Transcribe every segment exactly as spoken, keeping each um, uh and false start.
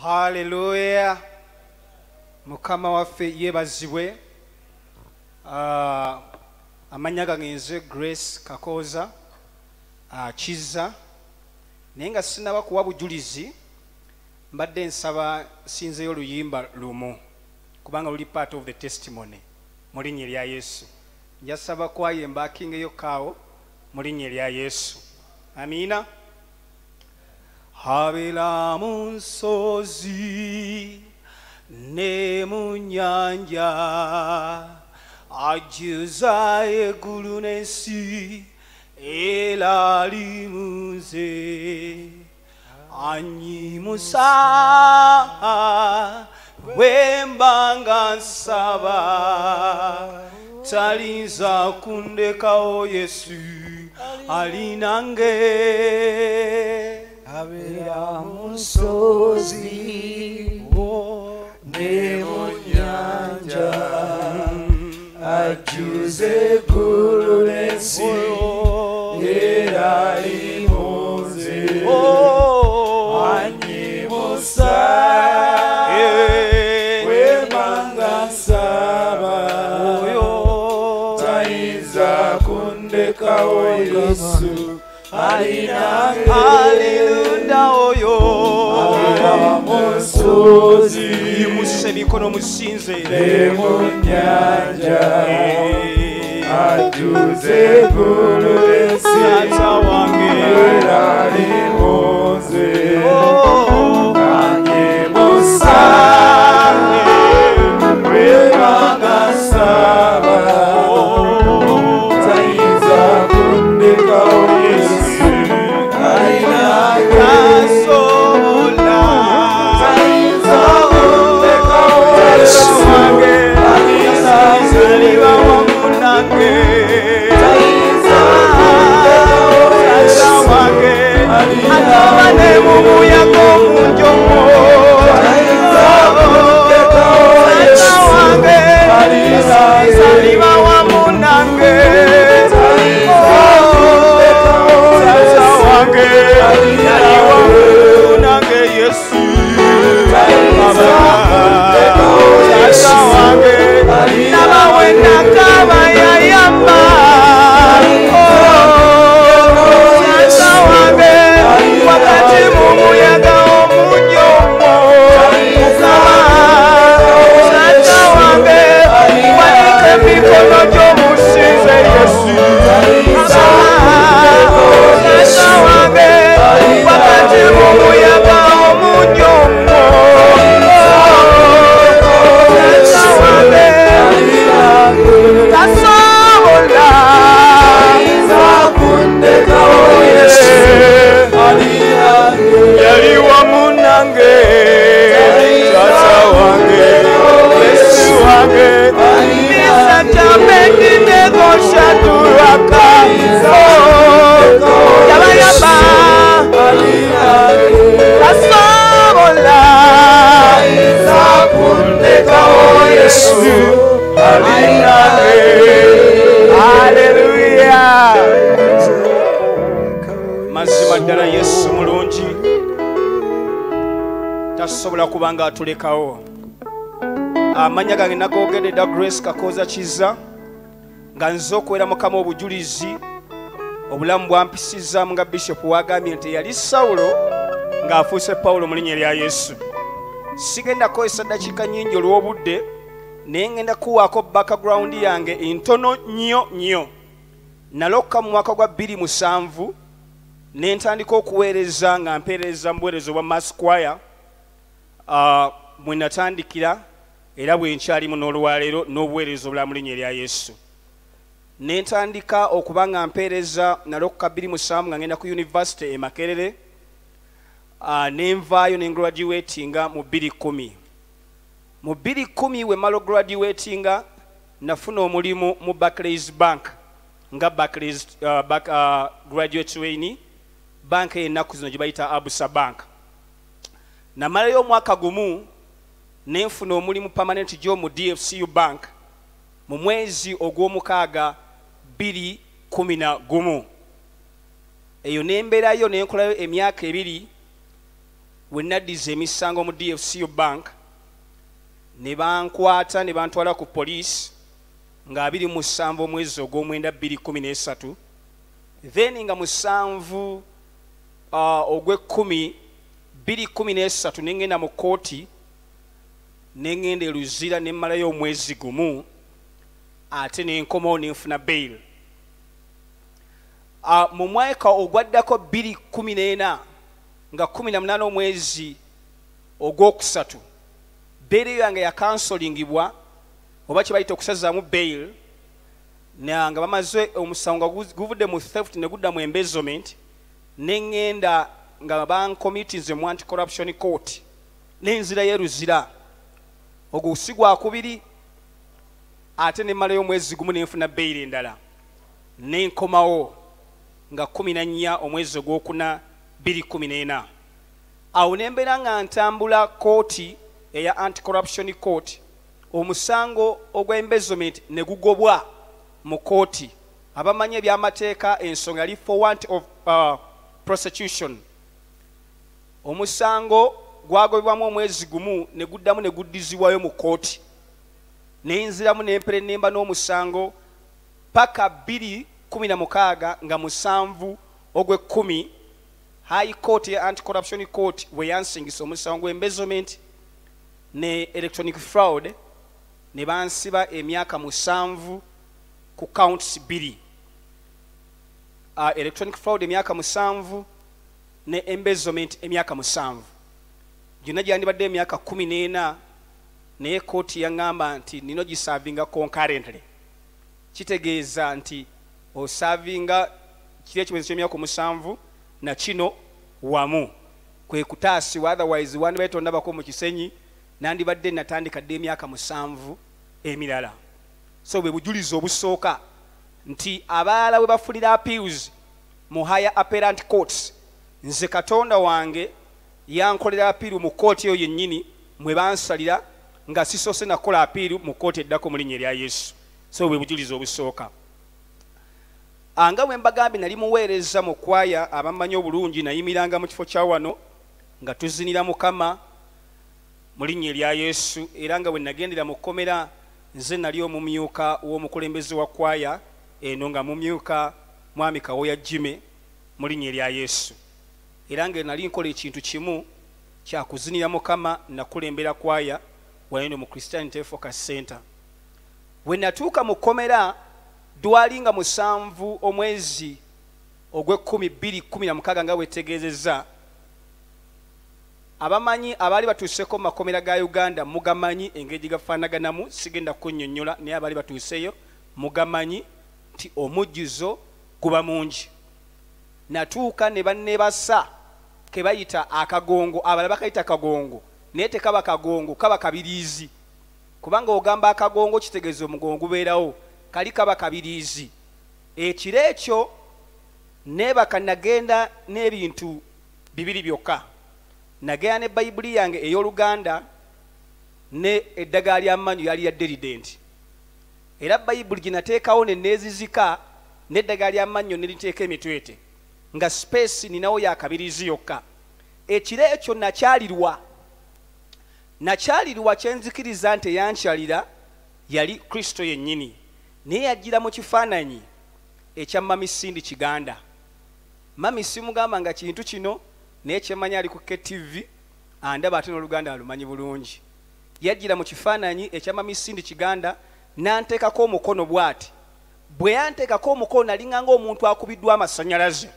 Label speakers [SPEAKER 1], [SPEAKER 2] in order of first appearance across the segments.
[SPEAKER 1] Hallelujah. Mukama waffe yebazibwe. Uh, amanya gange Grace Kakoza uh, Kiza nenga sinaba kuwa bujulizi mbadde nsaba sinzeyo luyimba lumu kubanga luli part of the testimony mu linnya lya Yesu. Njasaba kwayemba akingeyo kawo mu linnya lya Yesu. Amina. Habila mu nsozi ne mu nnyanja ajuza eggulu n'ensi era limuze anyimusa bwembanga nsaba talinza kundekawo Yesu alinange.
[SPEAKER 2] Habila mu nsozi ne mu nnyanja ajuza eggulu n'ensi era limuze anyimusa bwembanga nsaba tayinza kundekawo Yesu alinange.
[SPEAKER 1] Hallelujah oyo
[SPEAKER 2] Habila mu nsozi
[SPEAKER 1] yimuse mikono musinze
[SPEAKER 2] ne mu nnyanja ajuza eggulu n'ensi
[SPEAKER 1] Tata wange
[SPEAKER 2] era limuze anyimusa bwembanga nsaba tayinza kundekawo Yesu alinange.
[SPEAKER 1] Kasobola
[SPEAKER 2] Tayinza kundekawo Yesu alinange.
[SPEAKER 1] Aliba wamu nange
[SPEAKER 2] Tayinza kundekawo Yesu
[SPEAKER 1] agabane mu muyaga omunjomo
[SPEAKER 2] Tayinza kundekawo Yesu alinange.
[SPEAKER 1] aliba wamu nange
[SPEAKER 2] Tayinza kundekawo Yesu
[SPEAKER 1] wange
[SPEAKER 2] alinange.
[SPEAKER 1] nange Yesu
[SPEAKER 2] Tayinza kundekawo Yesu alinange.
[SPEAKER 1] nabawe nakaba yayamba Tata wange wakati mu muyaga omunyomo Tata wange walika emikono gy'omusinze Yesu Tata wange wakati mu muyaga omunyomo Tata wange tasobola yali wamu nange Tata wange Yesu wange nisajamendinegoshatulwaka yabayamba tasobola Yesu alinange. Hallelujah. Mazima ddala Yesu mulungi tasobola kubanga atulekawo. Amanya gange nagogedde da Grace Kakoza Kiza nga nze okuwera Mukama obujulizi obulamu bwampisizaamu nga Bishop wagambye nti yali Sawulo ng'afuuse Pawulo mu linnya lya Yesu. Sigenda kukozesa ddakiika nnyingi olw'obudde naye ngenda kuwaako background yange entono nnyo nnyo. Nalokka mu mwaka gwa bbiri musanvu ne ntandika okuweereza nga mpeereza mu buweerezo bwa mass choir uh, mwe natandikira era bwe nkyalimu n'olwaleero n'obuweereza obulala mu linnya erya Yesu. Ne ntandika okuba nga mpeereza nalokka bbiri musanvu nga ngenda ku university e Makerere uh, ne nvaayo ne graduatinga mu bbiri kkumi. Mu bbiri kkumi we malo graduatinga nafuna omulimu mu Barclays Bank nga Barclays uh, back, uh, graduate trainee bank y'ennaku zino gye bayita Abusa Bank. Namalayo omwaka gumu ne nfuna omulimu permanent gyo mu D F C U Bank mu mwezi ogw'omukaaga bbiri kkumi na gumu. Eyo ne mbeerayo ne nkolayo emyaka ebiri we naddiza emisango mu D F C U bank ne bankwata ne bantwala ku police nga abiri mu ssanvu omwezi ogw'omwenda bbiri kumi n'esatu then nga musanvu uh, ogw'ekkumi bbiri kumi n'esatu ne ngenda mu kooti ne ngenda e Luzira ne mmalayo omwezi gumu ate ne nkomawo ne nfuna bail. Uh, mu mwaka ogwaddako bbiri kumi n'ena nga kumi na munaana omwezi ogwokusatu bail yange yakansolingibwa oba kye bayita okusazaamu bail nga bamaze omusango nga guvudde mu theft ne gudda mu embezzlement ne ngenda nga bankomitinze mu anti-corruption court n'enzirayo e Luzira ogwo si gwakubiri ate ne mmalayo omwezi gumu ne nfuna bail endala ne nkomawo nga kumi na nnya omwezi ogwokuna bbiri kumi n'ena awo ne mbeera nga ntambula kooti eya anti-corruption court omusango ogwa embezzlement ne gugobwa mu kooti abamanyi ebyamateeka ensonga yali for want of uh, prosecution. Omusango gwagobebwamu omwezi gumu ne guddamu ne guddizibwayo mu kooti ne nziramu n'empere nemba n'omusango paka bbiri kumi na mukaaga nga musanvu ogw'ekkumi high court ya anti-corruption court we yansingisa omusango gw'embezzlement ne electronic fraud ne bansiba emyaka musanvu ku counts bbiri. Uh, electronic fraud emyaka musanvu ne embezzlement emyaka musanvu gyonna gyandibadde emyaka kumi n'ena naye kooti yaŋŋamba nti nino gisavinga concurrently kitegeeza nti osavinga kiri ekimezo ky'emyaka musanvu na kino wamu kwe kutaasibwa otherwise wandibadde tondabako mu kisenyi nandibadde natandika dde emyaka musanvu emirala. So bwe bujulizi obusooka nti abalala bwe bafulira appeals mu higher appellant courts nze Katonda wange yankolera appeal mu kooti eyo yennyini mwe bansalira nga sisoose nakola appeal mu kooti eddako mu linnya erya Yesu. So bwe bujulizi obusooka anga bwe mbagambye nali muweereza mu kwaya abamanyi obulungi nayimiranga mu kifo kya wano nga tuzinira Mukama mu linnya erya Yesu era nga bwe nagendera mu kkomera nze nali omumyuka w'omukulembeze wa kwaya eno nga mumyuka mwami Kawoya Jime mu linnya erya Yesu era nga nali nkola ekintu kimu kya kuzinira Mukama nakulembera kwaya wano mu Christianity Focus Center. Bwe natuuka mu kkomera dwalinga musanvu omwezi ogw'ekkumi bbiri kumi na mukaaga nga wetegeezezza abamanyi abaali batuuseko mu makomera ga Uganda mugamanyi engeri gafaanaganamu sigenda kunnyonnyola naye abaali batuuseyo mugamanyi nti omujjuzo guba mungi. Natuuka ne banneebasa ke bayita akagongo abalala bakayita kagongo naye tekaba kagongo kaba kabiriizi kubanga ogamba akagongo kitegeeza omugongo gubeerawo kali kaba kabiriizi. Ekiro ekyo neebaka nagenda n'ebintu bibiri byokka. Nagenda ne Bayibuli yange ey'Oluganda ne eddagala ly'amannyo yali ya Derident era Bayibuli gye nateekawo ne neezizika n'eddagala ly'amannyo ne liteeka emitwete nga space ninawo ya kabiriizi yokka. Ekiro ekyo nakyalirwa nakyalirwa kyenzikiriza nti yankyalira yali Kristo yennyini naye yajjira mu kifaananyi ekya Mami Sindi Kiganda. Mami simugamba nga kintu kino naye kyemanya ali ku K T V andaba ate n'Oluganda alumanyi bulungi. Yajjira mu kifaananyi ekya Mami Sindi Kiganda n'anteekako omukono bw'ati. Bwe yanteekako omukono nalinga ng'omuntu akubiddwa amasannyalaze.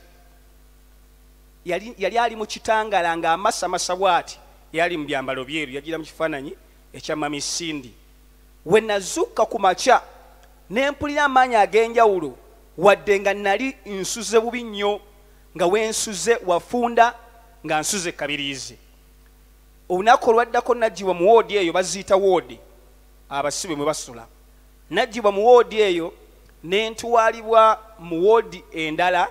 [SPEAKER 1] Yali, yali ali mu kitangala ng'amasamasa bw'ati yali mu byambalo byeru. Yajjira mu kifaananyi ekya Mami Sindi. We nazuuka ku makya ne mpulira amaanyi ag'enjawulo wadde nga nali nsuze bubi nnyo nga wensuze wafunda nga nsuze kabiriizi. Olunaku olwaddako najjibwa mu woodi eyo baziyita woodi abasibe mwe basula. Najjibwa mu woodi eyo ne ntwalibwa mu woodi endala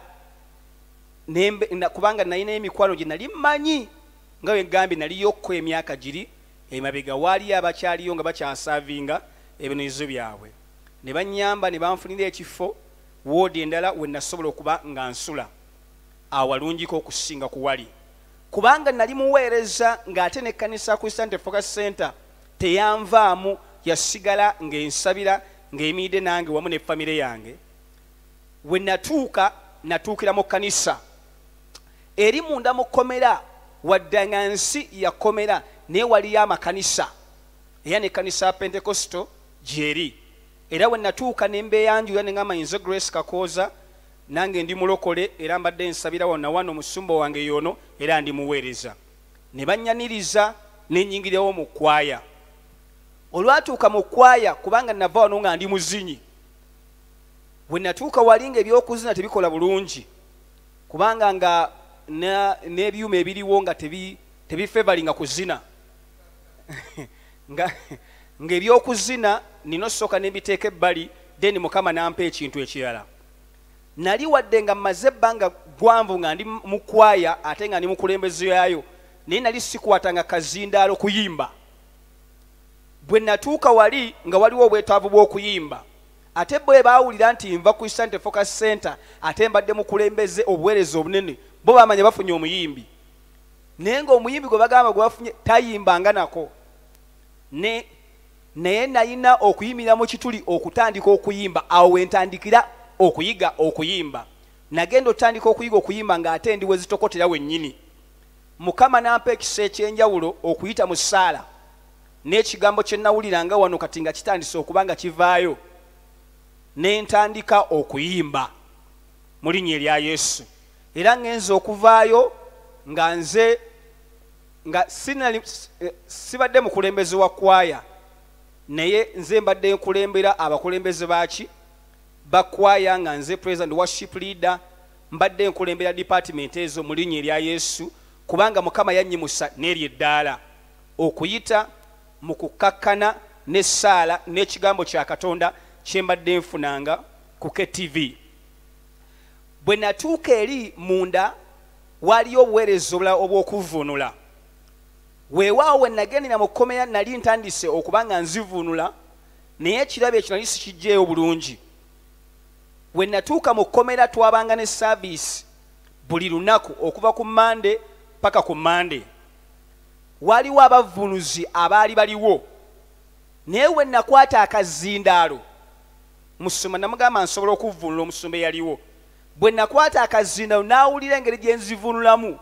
[SPEAKER 1] kubanga nalina emikwano gye nali mmanyi nga bwe ngambye naliyokko emyaka giri emabega waaliyo abakyaliyo nga bakyasavinga ebinezo byabwe. Ne bannyamba ne banfunira ekifo woodi endala we nasobola okuba nga nsula awalungiko okusinga ku wali. kubanga nali muweereza ng'ate n'ekkanisa Christian Focus Center teyanvaamu, yasigala ng'ensabira ng'emiyidde nange wamu ne famire yange. We natuuka natuukira mu kkanisa eri munda mu kkomera, wadde nga nsi yakomera naye waliyo amakanisa era n'ekkanisa ya Pentekosto gyeri. Era we natuuka ne mbeeyanjula ne ngamba nze Grace Kakooza nange ndi mulokole era mbadde nsabira wonna wano musumba wange yono era ndi muweereza. Ne bannyaniriza ne nnyingirawo mu kwaya. Olwatuuka mu kwaya, kubanga nava wano nga ndi muzinyi, we natuuka wali nga ebyokuzina tebikola bulungi, kubanga nga n'ebyuma ebiriwo nga tebifevalinga kuzina nga ng'ebyokuzina nino sooka ne mbiteeka ebbali, then Mukama n'ampa ekintu ekirala. Nali wadde nga mmaze ebbanga ggwanvu nga ndi mu kwaya ate nga ndi mukulembeze yayo, naye nali sikwatanga kazindaalo kuyimba. Bwe natuuka wali nga waliwo obwetaavu bw'okuyimba, ate bwe baawulira nti nva ku Christian Focus Center ate mbadde mukulembeze obuweereza obunene, bo bamanya bafunye omuyimbi. Naye ng'omuyimbi gwe bagamba gwe bafunye tayimbanga nako. Ne naye nalina okuyimira mu kituli okutandika okuyimba. Awo wentandikira okuyiga okuyimba. Nagenda otandika okuyiga okuyimba ng'ate ndi we zitokotera wennyini. Mukama n'ampa ekisa ekyenjawulo okuyita mu ssaala, n'ekigambo kye nawuliranga wano kati nga kitandise okuba nga kivaayo, ne ntandika okuyimba mu linnya erya Yesu. Era ngenze okuvaayo nga nze nga sinali sibadde mukulembeze wa kwaya, naye nze mbadde nkulembera abakulembeze baki ba kwaya, nga nze president worship leader, mbadde nkulembera department ezo mu linnya erya Yesu, kubanga Mukama yannyimusa n'eri eddaala okuyita mu kukakkana n'essaala n'ekigambo kya Katonda kye mbadde nfunanga ku K T V. Bwe natuuka eri munda waliyo obuweereza obulala obw'okuvvuunula. Weewaawo we nagendera mu kkomera nali ntandise okuba nga nzivuunula, naye ekirabo ekyo nali sikijjeeyo bulungi. We natuuka mu kkomera twabanga ne saaviisi buli lunaku okuva ku Mande paka ku Mande. Waliwo abavunuzi abaali baliwo, naye we nakwata akazindaalo, musumba namugamba nsobola okuvvuunula omusumba eyaliwo. Bwe nakwata akazindaalo n'awulira engeri gye nzivuunulamu,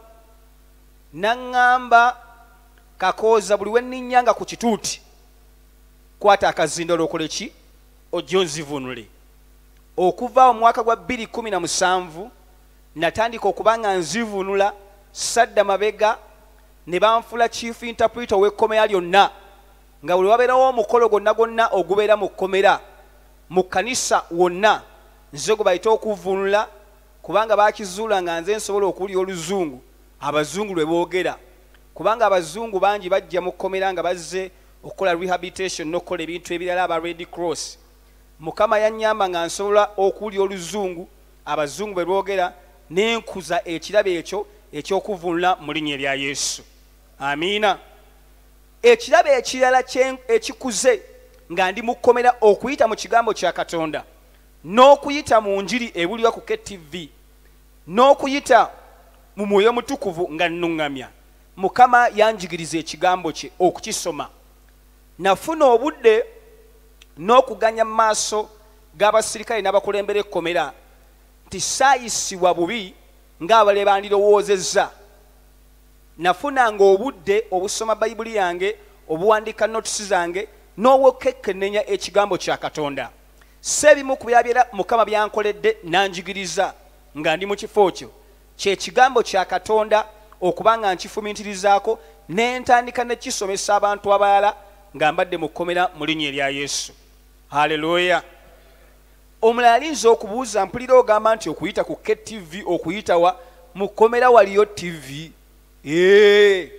[SPEAKER 1] n'aŋŋamba, Kakooza, buli we nninnyanga ku kituuti, kwata akazindaalo okole ki? Ojje onzivuunule. Okuva mu mwaka gwa bbiri kkumi na musanvu natandika okuba nga nzivuunula, sadda mabega, ne banfula chief interpreter w'ekkomera lyonna, nga buli wabeerawo omukolo gwonna gwonna ogubeera mu kkomera mu kkanisa wonna nze gwe bayita okuvvuunula, kubanga baakizuula nga nze nsobola okuwulira Oluzungu Abazungu lwe boogera, kubanga Abazungu bangi bajja mu kkomera nga bazze okukola rehabilitation n'okukola ebintu ebirala aba Red Cross. Mukama yannyamba nga nsobola okuwulira Oluzungu Abazungu bwe boogera, n'enkuza ekirabo ekyo eky'okuvvuunula mu linnya erya Yesu. Amiina. Ekirabo ekirala ekikuze nga ndi mu kkomera okuyita mu kigambo kya Katonda, n'okuyita mu njiri ebulirwa ku K T V, n'okuyita mu Mwoyo Mutukuvu nga nnuŋŋamya. Mukama yanjigiriza ekigambo kye okukisoma. Nafuna obudde n'okuganya mu maaso g'abasirikale n'abakulembera ekkomera nti saayisibwa bubi ng'abale bandirowoozezza. Nafunanga obudde obusoma Bayibuli yange, obuwandiika notisi zange, n'obwokekkenenya ekigambo kya Katonda. Sebimu ku byabyera Mukama byankoledde nanjigiriza nga ndi mu kifo kyo kye kigambo kya Katonda okuba nga nkifumiitirizaako, ne ntandika ne kisomesa abantu abalala nga mbadde mu kkomera mu linnya erya Yesu. Haleluya. Omulala alinza okubuuza, mpulira ogamba nti okuyita ku K T V, okuyita wa mu kkomera waliyo T V? Ee,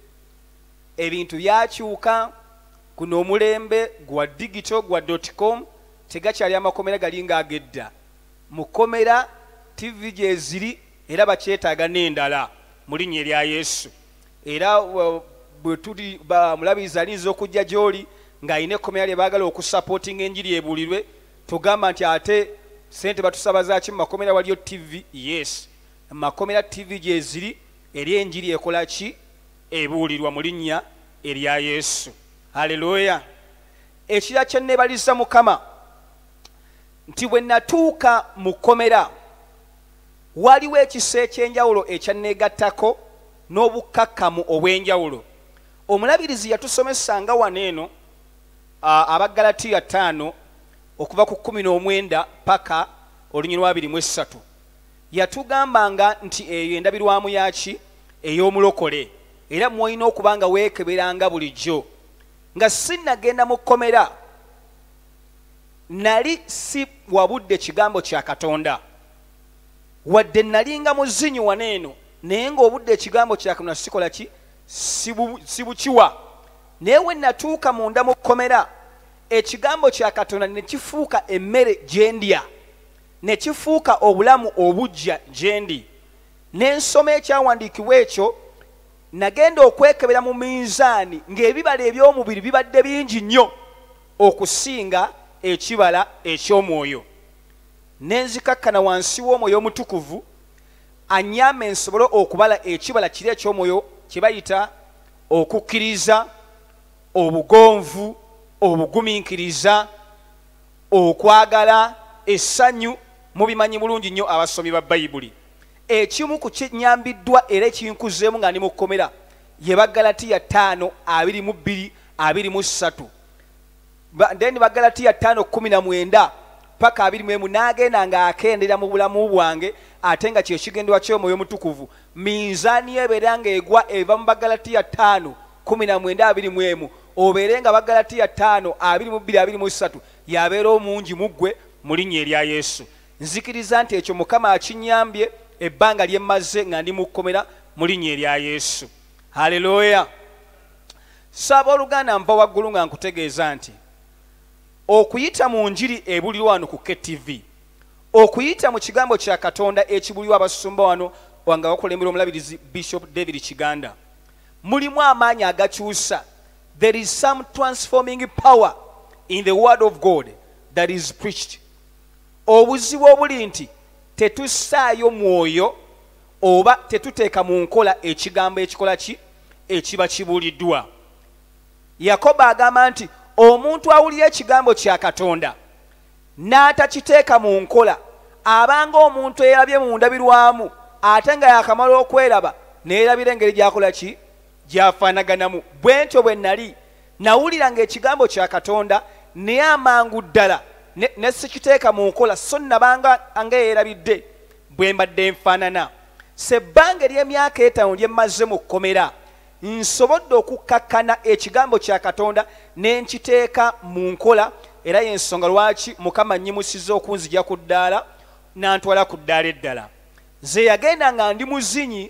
[SPEAKER 1] ebintu byakyuka. Kuno omulembe gwa digital gwa .com tegakyali amakomera gali ng'agedda. Mu kkomera T V gye ziri era bakyetaaga n'endala mu linnya erya Yesu. Era bwe tuli mulabiriza alinza okujja gy'oli ng'alina ekkomera lye baagala okusapootinga enjiri ebulirwe, tugamba nti ate sente batusaba zaaki mu makomera waliyo T V? Yes, mu makomera T V gye ziri eri enjiri ekola ki ebuulirwa mu linnya erya Yesu. Haleluya. Ekira kye neebaliza Mukama nti bwe natuuka mu kkomera waliwo ekisa ekyenjawulo ekyanneegattako n'obukkakkamu obw'enjawulo. Omulabirizi yatusomesanga wano eno Abagalatiya ttaano okuva ku kkumi n'omwenda paka olunyiri lwa abiri mu esatu. Yatugambanga nti eyo endabirwamu yaki ey'omulokole, era mwolina okuba nga weekeberanga bulijjo. Nga sinnagenda mu kkomera nali si wabudde kigambo kya Katonda, wadde nalinga muzinyi wano eno, naye ng'obudde ekigambo kya Katonda sikola ki sibukiwa. Naye we natuuka munda mu kkomera ekigambo kya Katonda ne kifuuka emmere gye ndya, ne kifuuka obulamu obujja gye ndi. N'ensoma ekyawandiikibwa ekyo, nagenda okwekebera mu minzaani ng'ebibala eby'omubiri bibadde bingi nnyo okusinga ekibala eky'omwoyo. Nenzikakkana wansi w'Omwoyo Omutukuvu anyame nsobole okubala ekibala kiri eky'omwoyo kye bayita okukkiriza, obugonvu, obugumiikiriza, okwagala, essanyu. Mubimanyi bulungi nnyo abasomi ba Bayibuli. Ekimu ku kinyambiddwa era ekinkuzeemu nga ndi mu kkomera ye Bagalatiya ttaano abiri mu bbiri abiri mu ssatu. Then Bagalatiya ttaano kkumi na mwenda paka abiri mu emu n'agenda ng'akendera mu bulamu bwange ate nga kye kigendwa ky'Omwoyo Omutukuvu. Minzaani ebeera ng'egwa eva mu Bagalatiya ttaano kkumi na mwenda abiri mu emu obeere nga Bagalatiya ttaano abiri mu bbiri abiri mu ssatu yabeera omungi mu ggwe mu linnya erya Yesu. Nzikiriza nti ekyo Mukama akinyambye ebbanga lye mmaze nga ndi mu kkomera mu linnya erya Yesu. Haleluya. Saba oluganda mpa waggulu nga nkutegeeza nti okuyita mu njiri ebulirwa wano ku K T V, okuyita mu kigambo kya Katonda ekibulirwa abasumba wano wanga bakulembera omulabirizi Bishop David Kiganda, mulimu amaanyi agakyusa. There is some transforming power in the word of God that is preached. Obuzibu obuli nti tetussaayo mwoyo oba tetuteeka mu nkola ekigambo ekikola ki ekiba kibuuliddwa. Yakobo agamba nti omuntu awulira ekigambo kya Katonda n'atakiteeka mu nkola abanga omuntu eyerabye mu ndabirwamu ate nga yakamala okweraba neerabira engeri gyakola ki gyafaanaganamu. Bwe ntyo bwe nali nawulira ng'ekigambo kya Katonda naye amangu ddala ne, ne sikiteeka mu nkola so nabanga nga yeerabidde bwe mbadde nfaanana. Sebbanga ery'emyaka etaano lye mmaze mu kkomera nsobodde okukkakkana ekigambo kya Katonda ne nkiteeka mu nkola, era y'ensonga lwaki Mukama nnyimusiza okunzigya ku ddaala n'antwala ku ddaala eddala. Nze yagenda nga ndi muzinyi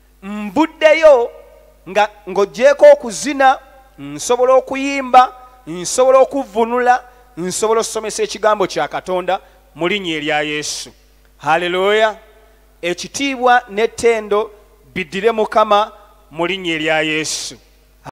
[SPEAKER 1] mbuddeyo nga ng'oggyeko okuzina, nsobola okuyimba, nsobola okuvunula, nsobola okusomesa ekigambo kya Katonda mu linnya erya Yesu. Haleluya. Ekitiibwa n'ettendo biddire Mukama mu linnya erya Yesu.